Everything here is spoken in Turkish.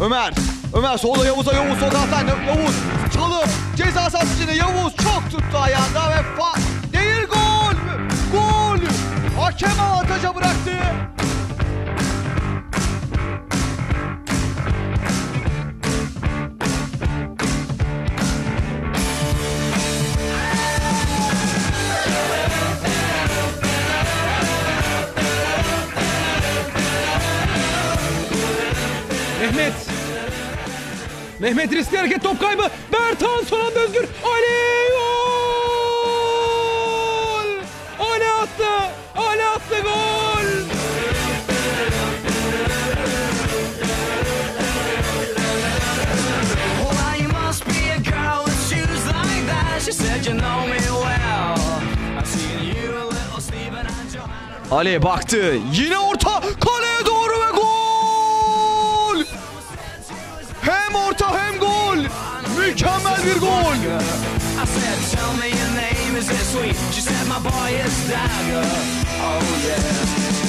Ömer solda Yavuz'a. Yavuz sol taraftan. Yavuz çalım. Ceza sahası içinde Yavuz çok tuttu ayağında ve değil, gol. Gol. Hakem avantaja bıraktı. Mehmet riskli hareket, top kaybı. Bertan son anda özgür. Ali gol! Ali attı. Ali attı, gol! Ali baktı. Yine orta. Kaleye doğru ve gol! Hem orta hem gol. Mükemmel bir gol. Tell me your name, is it sweet? She said my boy is Dagger. Oh yeah.